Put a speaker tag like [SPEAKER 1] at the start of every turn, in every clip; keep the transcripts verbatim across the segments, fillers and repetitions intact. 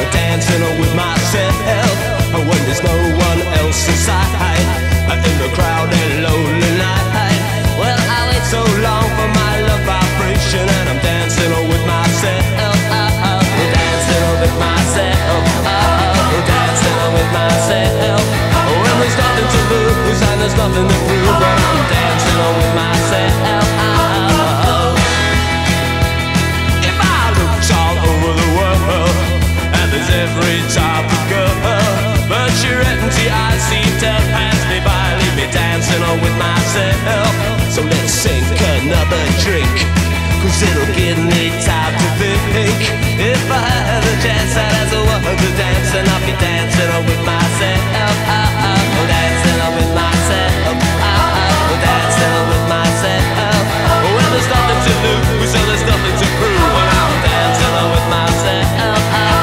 [SPEAKER 1] dancing with myself when there's no one else inside, in the crowded lonely night. Well, I wait so long for my love vibration, and I'm dancing with myself, dancing with myself, dancing with myself. When there's nothing to lose and there's nothing to prove, but I'm dancing with myself. If I looked all over the world, and there's every type of girl, but you're empty, I seem to pass me by, leave me dancing with myself. So let's sink another drink, cause it'll give me time to think. If I had a chance, I'd ask a woman to dance, and I'll be dancing with myself, dancing with myself, dancing with myself. When there's nothing to lose and there's nothing to prove, and I'm dancing with myself.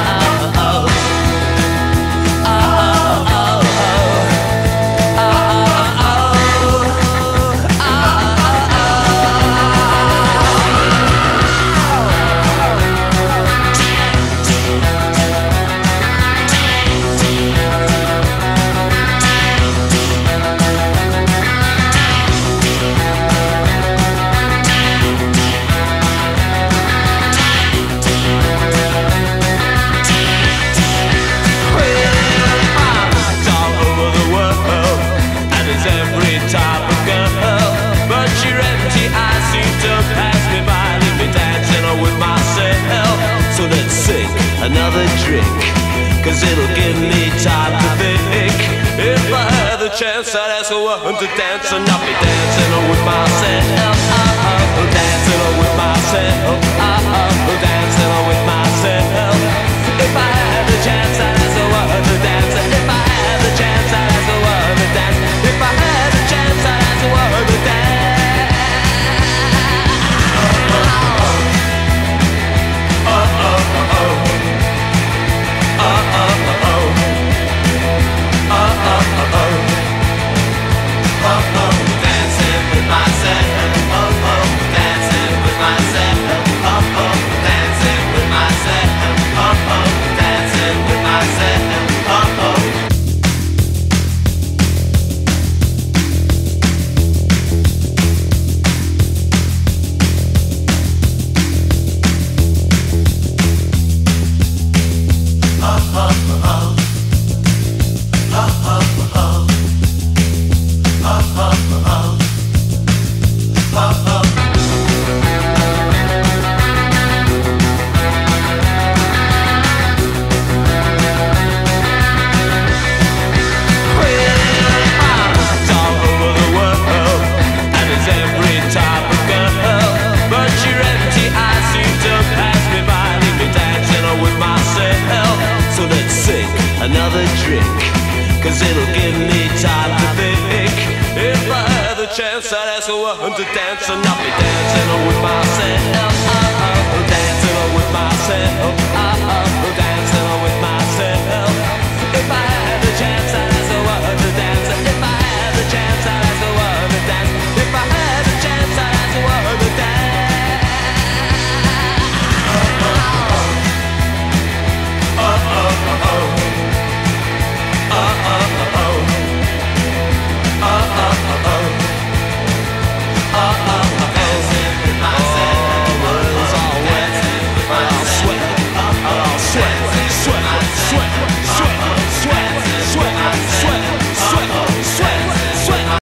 [SPEAKER 1] Another drink, cause it'll give me time to think. If I had the chance, I'd ask a woman to dance, and I'll be dancing with myself, dancing with myself, dancing with myself. If I had the chance, I'd ask a woman to dance, and if I had the chance, I'd ask a woman to dance. If I had the chance, I'd ask a woman to dance. Another drink, cause it'll give me time to think. If I had the chance, I'd ask a woman to dance, and I'll be dancing with myself, dancing with myself, dancing